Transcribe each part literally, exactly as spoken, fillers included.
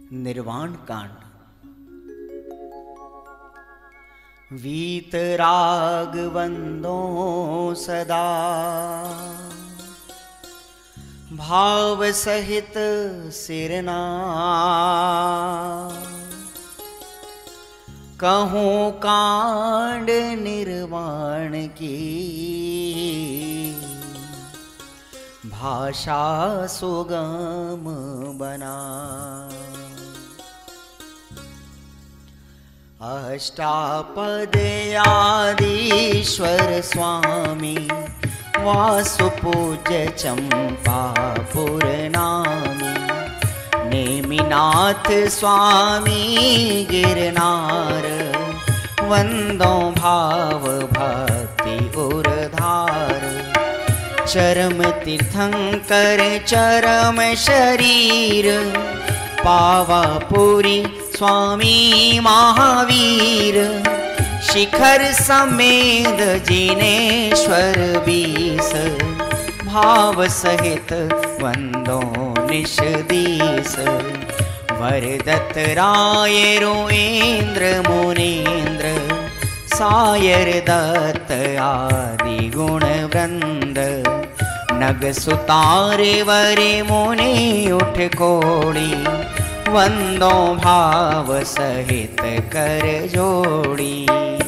निर्वाण कांड। वीतराग वंदो सदा भाव सहित सिरना, कहूँ कांड निर्वाण की भाषा सुगम बना। अष्टापदयादीश्वर स्वामी वासुपूज्य चंपापुर नामी, नेमिनाथ स्वामी गिरनार, वंदो भाव भक्ति उरधार। चरम तीर्थंकर चरम शरीर, पावापुरी स्वामी महावीर। शिखर समेत जिनेश्वर बीस, भाव सहित वंदो निश दीस। वरदत्त राय रोएंद्र मुनीन्द्र, सायर दत्त आदि गुण वृंद। नग सुतारे वरे मुनि उठ कोड़ी, वंदो भाव सहित कर जोड़ी।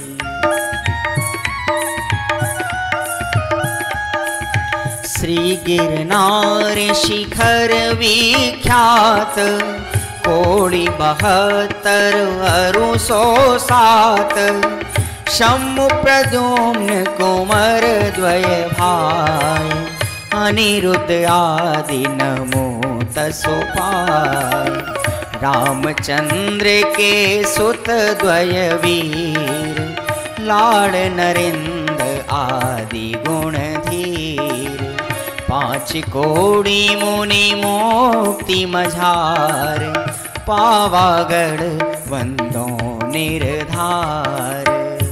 श्री गिरनार शिखर विख्यात, कोड़ी बहत्तर अरु सौ सात। शम्भु प्रद्युम्न कुमार द्वय भाई, अनिरुद्ध आदि नमो तसो पाय। रामचंद्र के सुत द्वय वीर, लाड़ नरेंद्र आदि गुण धीर। पांच कोड़ी मुनि मोक्ति मझार, पावागढ़ वंदो निर्धार।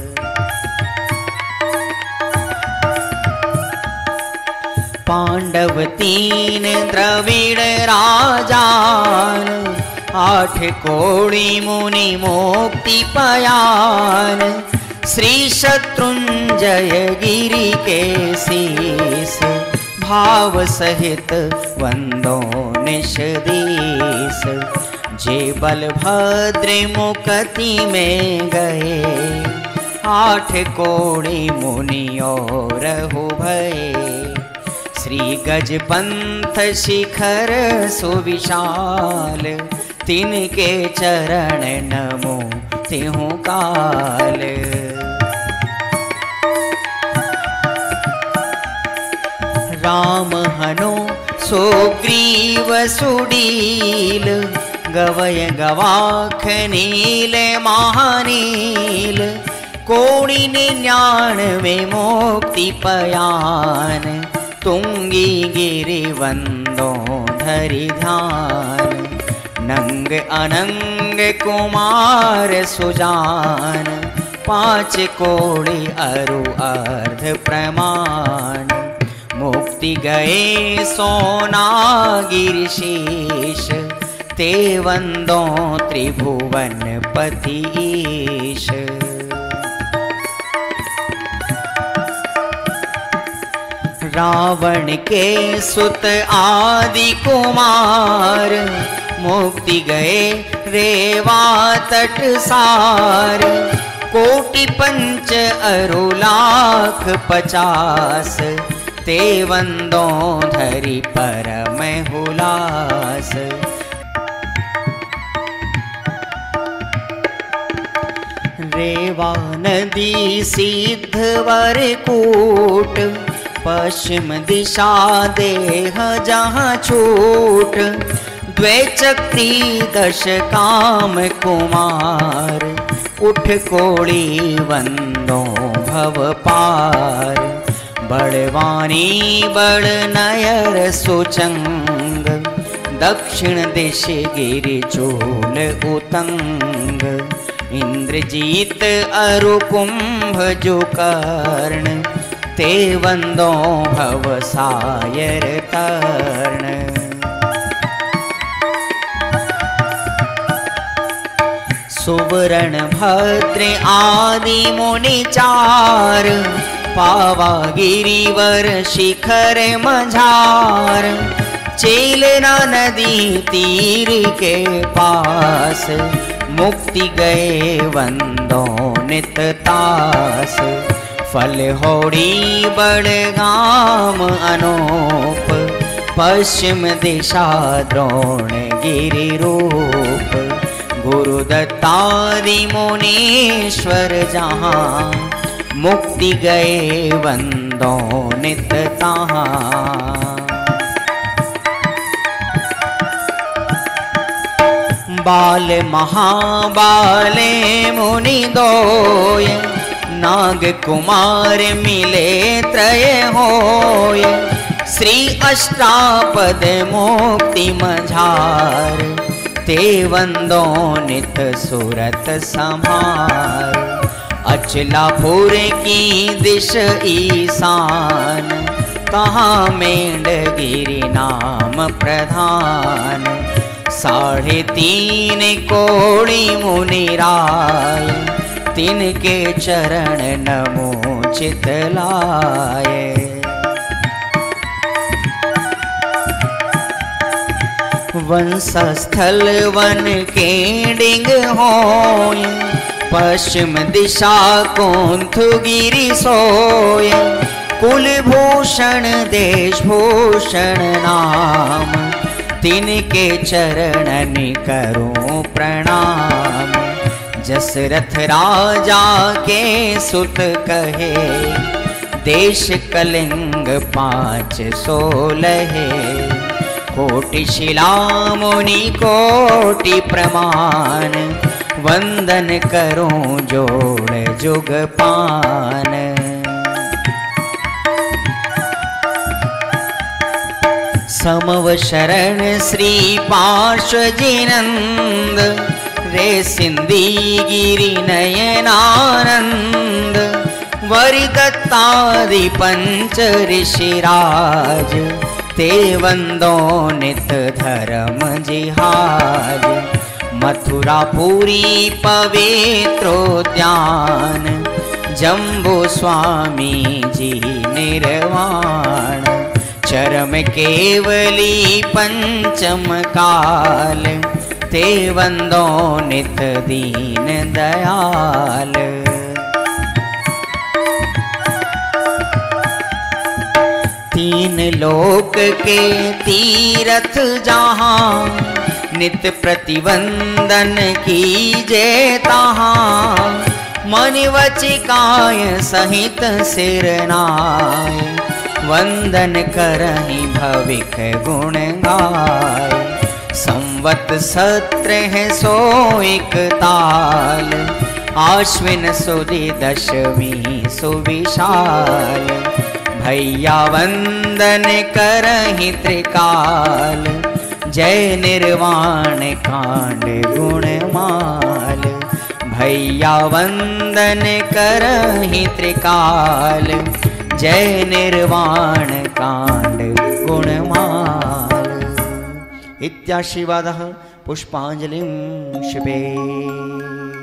पांडव तीन द्रविड़ राजान, आठ कोड़ी मुनि मोक्ति पयान। श्री शत्रुंजय गिरि के शीस, भाव सहित वंदो निश दीस। जे बलभद्र मुकति में गए, आठ कोड़ी मुनि और हो भये। श्री गजपंथ शिखर सुविशाल, तिनके चरण नमो तिहु काल। राम हनो सुग्रीव सुडील, गवय गवाख नील महानील। कोड़ी निन्यानवे मोक्ति पयान, तुंगी गिरि वंदो धरि ध्यान। नंग अनंग कुमार सुजान, पांच कोड़ी अरु अर्ध प्रमाण। मुक्ति गए सोना गिरिशीष, ते वंदो त्रिभुवन पतिईश। रावण के सुत आदि कुमार, मुक्ति गए रेवा तट सार। कोटि पंच अरु लाख पचास, ते वंदो धरि परम हुलास। रेवा नदी सिद्ध वर कूट, पश्चिम दिशा देह जहाँ छूट। द्वैचक्री दश काम कुमार, उठ कोड़ी वंदो भव पार। बड़वानी बड़ नयर सुचंग, दक्षिण दिश गिरि चूल उतंग। इंद्रजीत अरु कुंभ जो कर्ण, ते वंदो भव सायर कर्ण। सुवर्ण भद्र आदि मुनि चार, पावा गिरिवर शिखर मझार। चेलना नदी तीर के पास, मुक्ति गए वंदो नित तास। फल होड़ी बड़गाम अनूप, पश्चिम दिशा द्रोण गिरि रूप। गुरु दत्तादि मुनीश्वर जहाँ, मुक्ति गए वंदो नित तहाँ। बाल महाबाले मुनि दोय, नाग कुमार मिले त्रय होय। श्री अष्टापद मुक्ति मझार, ते वंदो नित सुरत संभार। अचलापुर की दिश ईशान, तहाँ मेंढगिरि नाम प्रधान। साढ़े तीन कोड़ी मुनिराय, तिनके चरण नमो चितलाय। वंशस्थल वन के डिंग होय, पश्चिम दिशा कुंथुगिरि सोय। कुलभूषण देशभूषण नाम, तिनके चरणन करूं प्रणाम। जसरथ राजा के सुत कहे, देश कलिंग पाँच सोलहे। कोटि शिला मुनि कोटि प्रमाण, वंदन करूं जोड़ जुग पान। समव शरण श्री पार्श्वजिनंद, रे सिंधी गिरि नयनानंद। वरि दत्तादि पंच ऋषिराज, ते वंदो नित धर्म जिहाज। मथुरापुरी पवित्रोद्यान, जम्बू स्वामी जी निर्वाण। चरम केवली पंचम काल, ते वंदो नित दीन दयाल। तीन लोक के तीरथ जहाँ, नित प्रतिवंदन कीजे तहाँ। मन वचि काय सहित सिरनाय, वंदन करहि भविक गुण गाय। संवत सत्र है सो एक ताल, आश्विन सुदी दशमी सुविशाल। भैया वंदन करहि त्रिकाल, जय निर्वाण कांड गुणमाल। भैया वंदन करहि त्रिकाल, जय निर्वाण कांड गुणमाल। इत्याशीर्वादः पुष्पांजलिं शिवे।